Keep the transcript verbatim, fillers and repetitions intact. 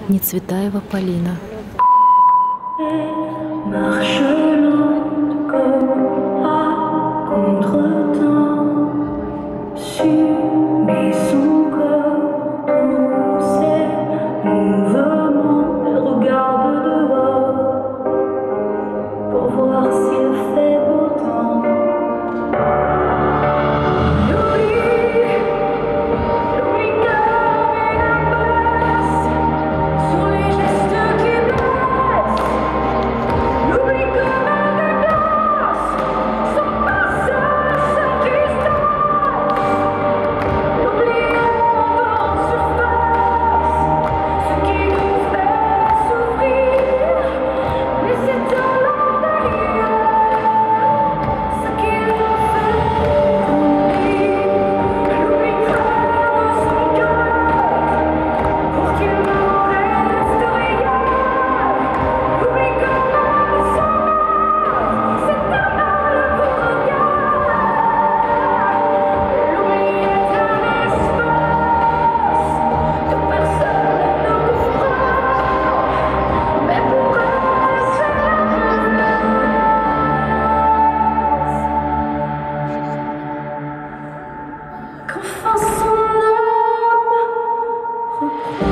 Нецветаева Полина. Marche lente comme à contre-temps, subit son corps tous ses mouvements. Elle regarde dehors pour voir s'il fait beau temps. L'oubli, l'oubli comme une impasse sur les gestes qui blessent. L'oubli comme un glace, sans passer sa distance. L'oubli encore en surface, ce qui nous fait souffrir. Mais c'est à l'intérieur, ce qui nous fait grandir. L'oubli crève son cœur pour qu'il ne reste rien. L'oubli comme un sang, c'est un mal pour rien. L'oubli est un espace que personne ne couvre, mais pour elle c'est la place. Qu'enfin son âme reprend